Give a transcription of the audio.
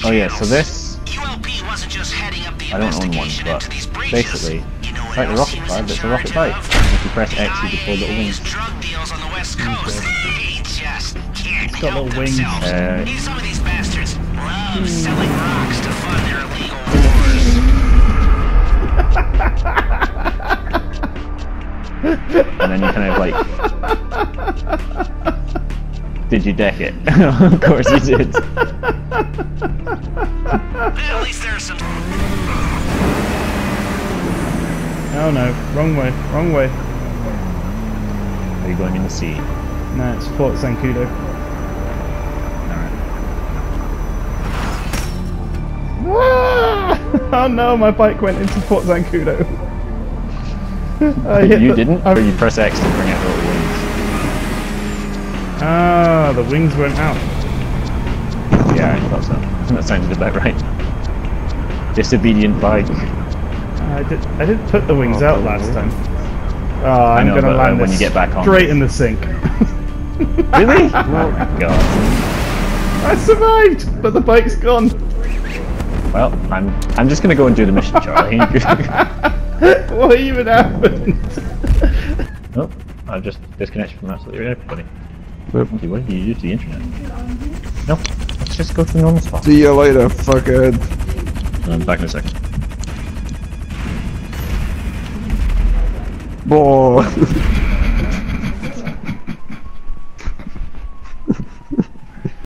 Oh yeah, so this... I don't own one, but basically, it's like the rocket bike, but it's a rocket bike. If you press X, you deploy little wings. It's got little wings. Some of these bastards love selling rocks to fund their illegal wars. And then you kind of like... Did you deck it? Of course you did. At least there's some... Oh no, wrong way, wrong way. Are you going in the sea? No, it's Fort Zancudo. Alright. Oh no, my bike went into Fort Zancudo. You didn't? Or you press X to bring out the little wings? Ah, the wings went out. Yeah, I thought so. That sounded about right. Disobedient bike. I did put the wings out last time. Oh, I'm gonna land when you get back on straight in the sink. Really? Oh my god. I survived, but the bike's gone. Well, I'm just gonna go and do the mission, Charlie. What even happened? Oh, I've just disconnected from absolutely everybody. Yep. What do you do to the internet? No, let's just go to the normal spot. See you later, fuckhead. I'm back in a second. Boy.